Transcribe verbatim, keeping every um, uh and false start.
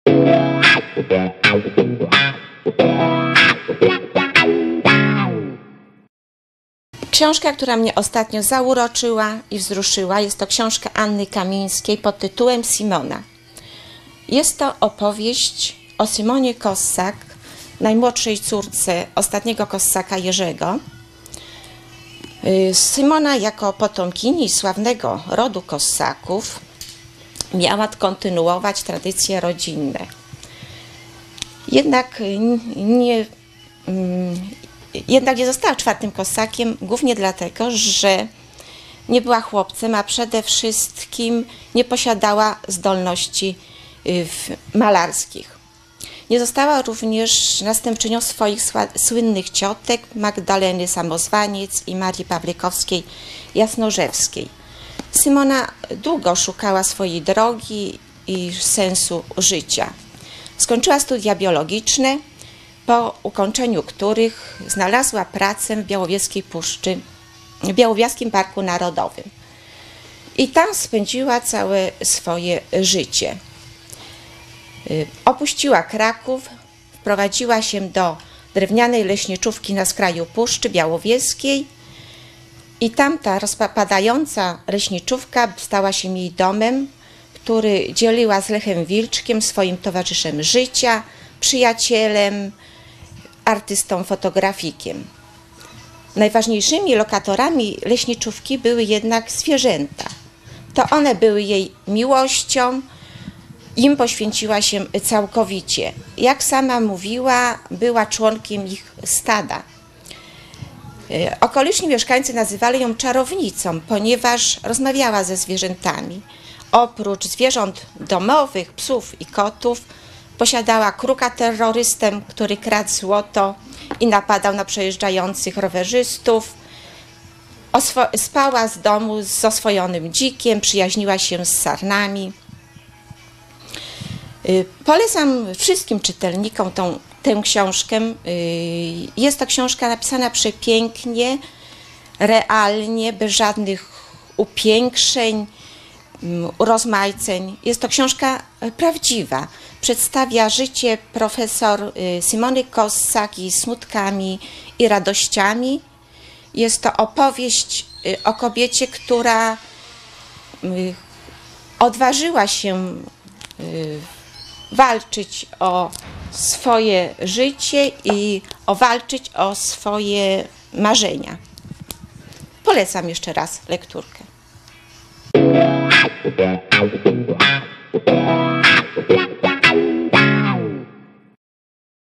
Książka, która mnie ostatnio zauroczyła i wzruszyła, jest to książka Anny Kamińskiej pod tytułem Simona. Jest to opowieść o Simonie Kossak, najmłodszej córce ostatniego Kossaka Jerzego. Simona jako potomkini sławnego rodu Kossaków miała kontynuować tradycje rodzinne. Jednak nie, jednak nie została czwartym Kossakiem, głównie dlatego, że nie była chłopcem, a przede wszystkim nie posiadała zdolności malarskich. Nie została również następczynią swoich słynnych ciotek Magdaleny Samozwaniec i Marii Pawlikowskiej-Jasnorzewskiej. Simona długo szukała swojej drogi i sensu życia. Skończyła studia biologiczne, po ukończeniu których znalazła pracę w Białowieskiej Puszczy, w Białowieskim Parku Narodowym. I tam spędziła całe swoje życie. Opuściła Kraków, wprowadziła się do drewnianej leśniczówki na skraju Puszczy Białowieskiej i tamta rozpadająca leśniczówka stała się jej domem, który dzieliła z Lechem Wilczkiem, swoim towarzyszem życia, przyjacielem, artystą, fotografikiem. Najważniejszymi lokatorami leśniczówki były jednak zwierzęta. To one były jej miłością, im poświęciła się całkowicie. Jak sama mówiła, była członkiem ich stada. Okoliczni mieszkańcy nazywali ją czarownicą, ponieważ rozmawiała ze zwierzętami. Oprócz zwierząt domowych, psów i kotów, posiadała kruka terrorystę, który kradł złoto i napadał na przejeżdżających rowerzystów. Spała z domu z oswojonym dzikiem, przyjaźniła się z sarnami. Polecam wszystkim czytelnikom tą, tę książkę. Jest to książka napisana przepięknie, realnie, bez żadnych upiększeń, urozmaiceń. Jest to książka prawdziwa. Przedstawia życie profesor Simony Kossak i smutkami i radościami. Jest to opowieść o kobiecie, która odważyła się walczyć o swoje życie i o walczyć o swoje marzenia. Polecam jeszcze raz lekturkę. Yeah.